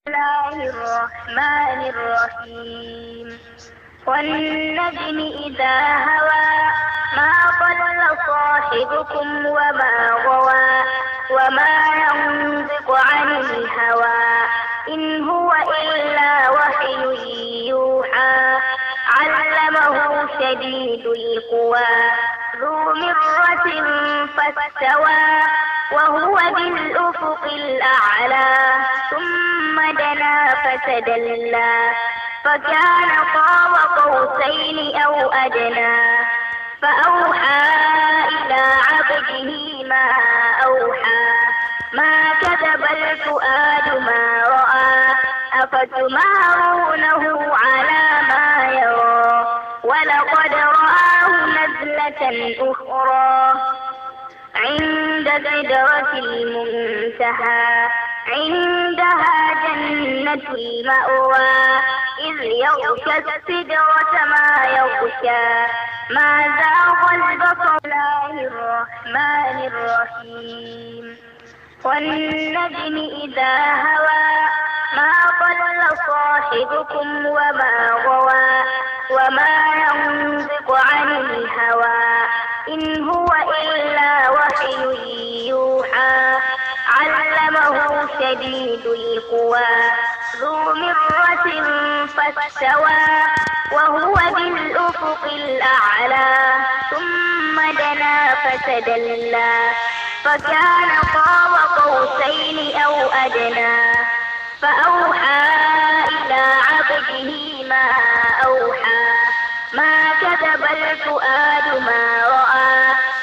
الله الرحمن الرحيم. والنجم إذا هوى ما ضل صاحبكم وما غوى وما ينطق عن الهوى إن هو إلا وحي يوحى علمه شديد القوى ذو مرة فاستوى وهو بالأفق الأعلى ثم دنا فتدلى فكان قاب قوسين أو أدنى فأوحى إلى عبده ما أوحى ما كذب الفؤاد ما رأى أفتمارونه على ما يرى ولقد رآه نزلة أخرى عند سدرة المنتهى عندها جنة المأوى إذ يغشى السدرة ما يغشى ما زاغ البصر. الله الرحمن الرحيم. والنجم إذا هوى ما ضل صاحبكم وما غوى وما ينطق عن الهوى إن هو إلا وحي يوحى علمه شديد القوى ذو مرة فاستوى وهو بالأفق الأعلى ثم دنا فتدلى فكان قاب قوسين أو أدنى فأوحى إلى عبده ما أوحى ما كذب الفؤاد ما رأى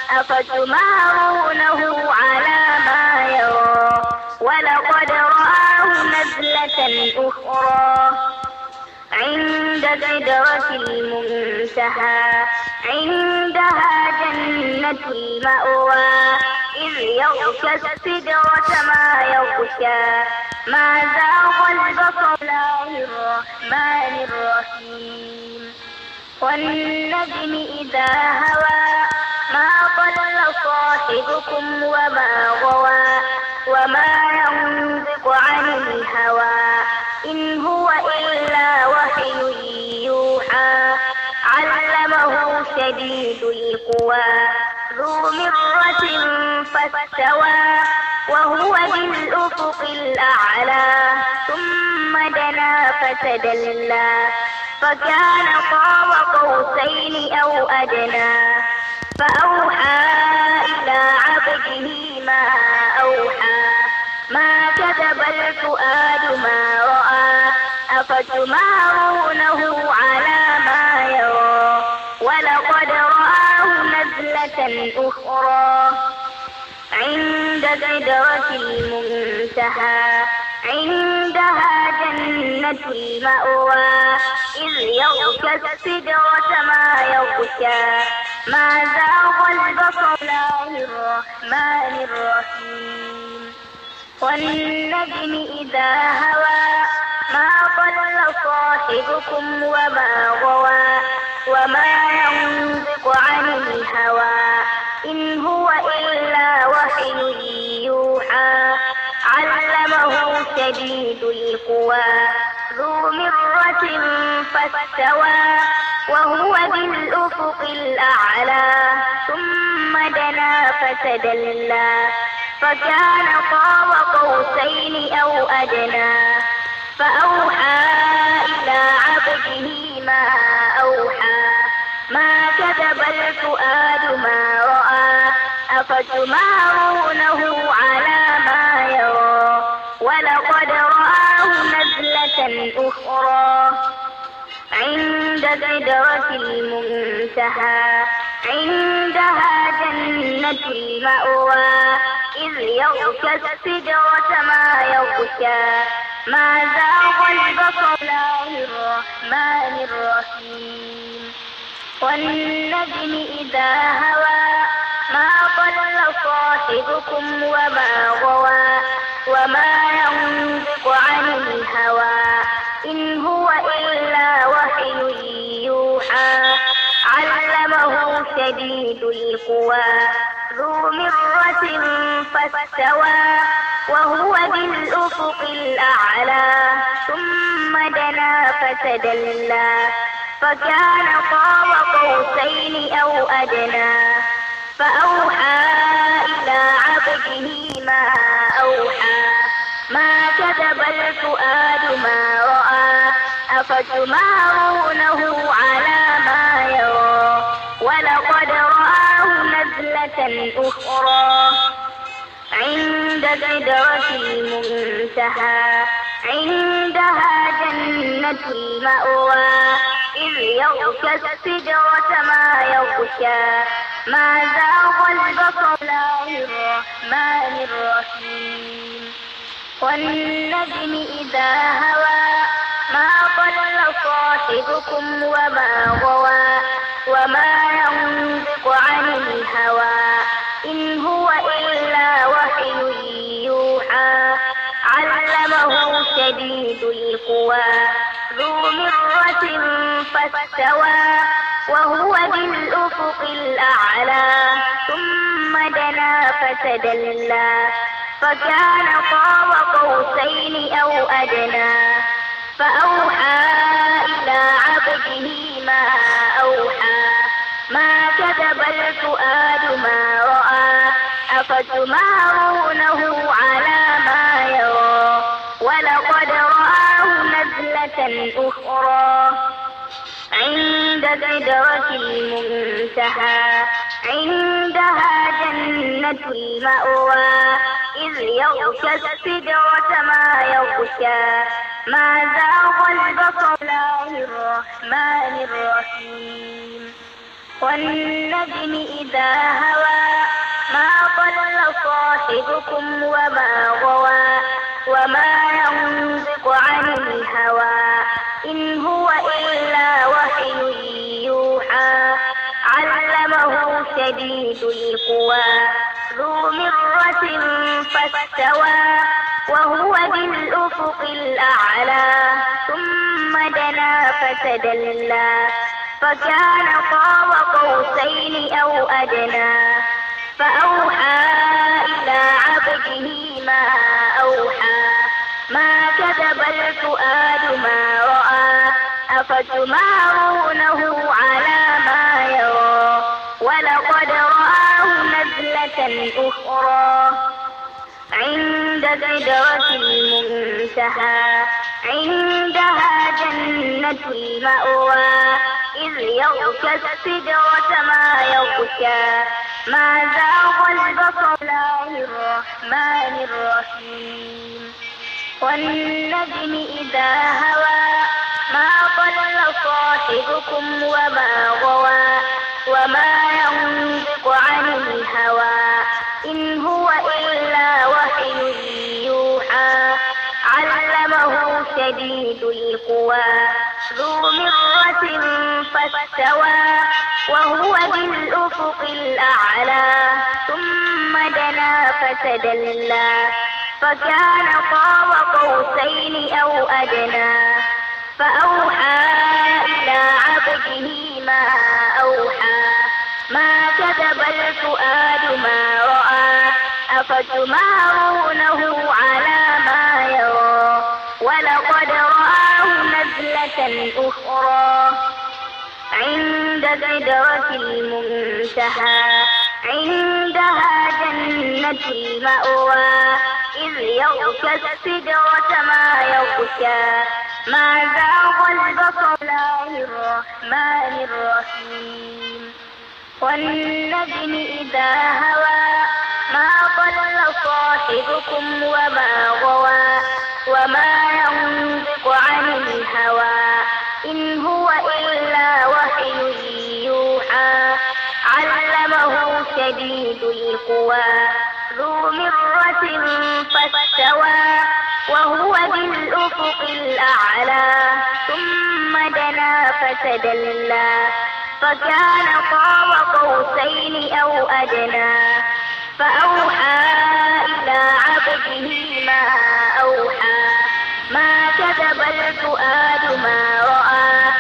أفتمارونه على ما يرى ولقد رآه نزلة أخرى عند سدرة المنتهى عندها جنة المأوى إذ يغشى السدرة ما يغشى ما زاغ البصر. الله الرحمن الرحيم. والنجم إذا هوى ما ضل صاحبكم وما غوى وما ينطق عن الهوى إن هو إلا وحي يوحى علمه شديد القوى ذو مرة فاستوى وهو بالأفق الأعلى ثم دنا فتدلى فكان قاب قوسين أو أدنى فأوحى إلى عبده ما أوحى ما كذب الفؤاد ما رأى أفتمارونه على ما يرى ولقد رآه نزلة أخرى عند سدرة المنتهى عندها جنة المأوى إذ يغشى السدرة ما يغشى ما زاغ البصر. الله الرحمن الرحيم. والنجم إذا هوى ما ضل صاحبكم وما غوى وما ينطق عن الهوى إن هو إلا وحي يوحى علمه شديد القوى ذو مرة فاستوى وهو بالأفق الأعلى ثم دنا فتدلى فكان قاب قوسين أو أدنى فأوحى إلى عبده ما أوحى ما كذب الفؤاد ما رأى أفتمارونه على ما يرى ولقد رآه نزلة أخرى عند سدرة المنتهى عندها جنة المأوى إذ يغشى السدرة ما يغشى ما زاغ البصر. الله الرحمن الرحيم. والنجم إذا هوى ما ضل صاحبكم وما غوى وما ينطق عن الهوى إن هو إلا وحي يوحى علمه شديد القوى ذو مرة فاستوى وهو بالأفق الأعلى ثم دنا فتدلى فكان قاب قوسين أو أدنى فأوحى إلى عبده ما أوحى ما كذب الفؤاد ما رأى أفتمارونه على ما يرى ولقد رآه نزلة أخرى عند سدرة المنتهى عندها جنة المأوى إذ يغشى السدرة ما يغشى ما زاغ البصر الله الرحمن الرحيم والنجم إذا هوى ما ضل صاحبكم وما غوى وما ينطق عن الهوى إن هو إلا وحي يوحى علمه شديد القوى ذو مرة فاستوى وهو بالأفق الأعلى ثم دنا فتدلى فكان قاب قوسين أو أدنى فأوحى إلى عبده ما أوحى ما كذب الفؤاد ما رأى أفتمارونه على ما يرى ولقد رآه نزلة أخرى عند سدرة المنتهى عندها جنة المأوى إذ يغشى السدرة ما يغشى ما زاغ البصر الله الرحمن الرحيم والنجم إذا هوى ما ضل صاحبكم وما غوى وما ينطق عن الهوى إن هو إلا وحي يوحى علمه شديد القوى ذو مرة فاستوى وهو بالأفق الأعلى ثم دنا فتدلى فكان قاب قوسين أو أدنى فأوحى إلى عبده ما أوحى ما كذب الفؤاد ما رأى أفتمارونه على ما يرى ولقد رآه نزلة أخرى عند سدرة المنتهى عندها جنة المأوى إذ يغشى السدرة ما يغشى ما زاغ البصر الله الرحمن الرحيم والنجم إذا هوى ما ضل صاحبكم وما غوى وما ينطق عن الهوى إن هو إلا وحي يوحى علمه شديد القوى ذو مرة فاستوى وهو بالأفق الأعلى ثم دنا فتدلى فكان قاب قوسين أو أدنى فأوحى إلى عبده ما أوحى ما كذب الفؤاد ما رأى أفتمارونه على ما يرى ولقد رآه نزلة أخرى عند سدرة المنتهى عندها جنة المأوى إذ يغشى السدرة ما يغشى ما زاغ البصر الله الرحمن الرحيم والنجم إذا هوى ما ضل صاحبكم وما غوى وما ينطق عن الهوى إن هو إلا وحي يوحى علمه شديد القوى ذو مرة فاستوى وهو بالأفق الأعلى ثم دنا فتدلى فكان قاب قوسين أو أدنى فأوحى إلى عبده ما أوحى ما كذب الفؤاد ما رأى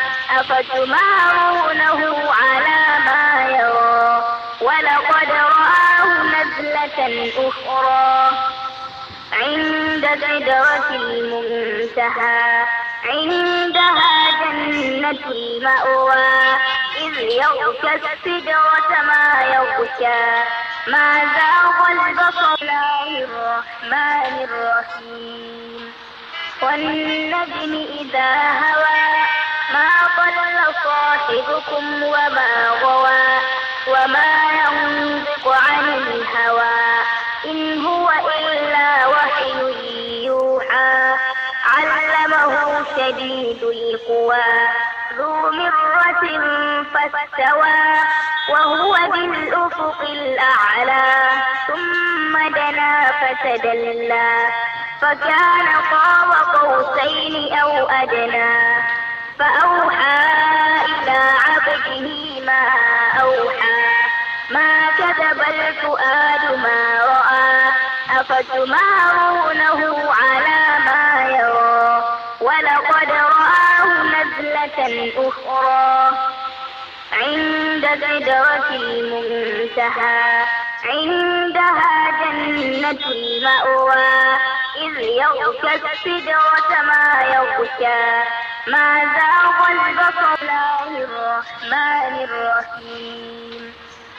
أفتمارونه على ما يرى ولقد رآه نزلة أخرى سدرة المنتهى عندها جنة المأوى إذ يغشى السدرة ما يغشى ما زاغ البصر. الله الرحمن الرحيم والنجم إذا هوى ما ضل صاحبكم وما غوى وما ينطق عن الهوى إن هو إلا وحي يوحى علمه شديد القوى ذو مرة فاستوى وهو بالأفق الأعلى ثم دنا فتدلى فكان قاب قوسين أو أدنى فأوحى إلى عبده ما أوحى ما كذب الفؤاد ما رأى أفتمارونه على ما يرى ولقد رآه نزلة أخرى عند سدرة المنتهى عندها جنة المأوى إذ يغشى السدرة ما يغشى ما زاغ البصر. الله الرحمن الرحيم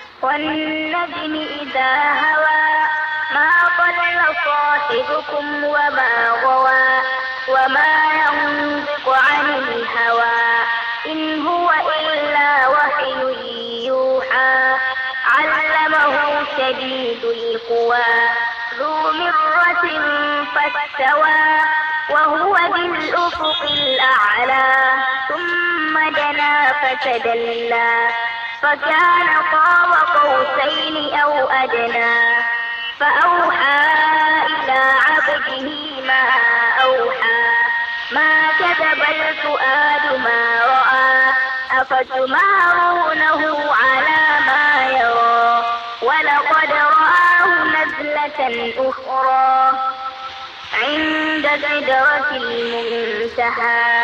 والنجم إذا هوى ما ضل صاحبكم وما غوى وما ينطق عن الهوى إن هو إلا وحي يوحى علمه شديد القوى ذو مرة فاستوى وهو بالأفق الأعلى ثم دنا فتدلى فكان قاب قوسين أو أدنى فأوحى إلى عبده ما أوحى ما كذب الفؤاد ما رأى أفتمارونه على ما يرى ولقد رآه نزلة أخرى عند سدرة المنتهى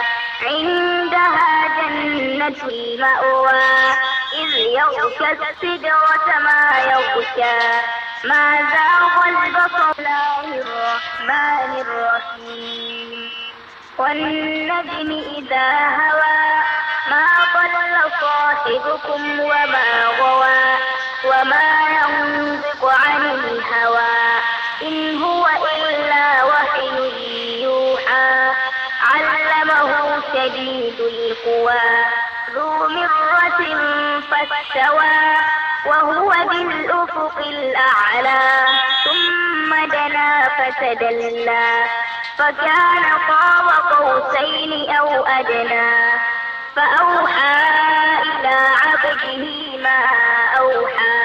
عندها جنة المأوى إذ يغشى السدرة ما يغشى ما زاغ البصر. الله الرحمن الرحيم والنجم إذا هوى ما ضل صاحبكم وما غوى وما ينطق عن الهوى إن هو إلا وحي يوحى علمه شديد القوى ذو مرة فاستوى وهو بالأفق الأعلى ثم دنا فتدلى فكان قاب قوسين أو أدنى فأوحى إلى عبده ما أوحى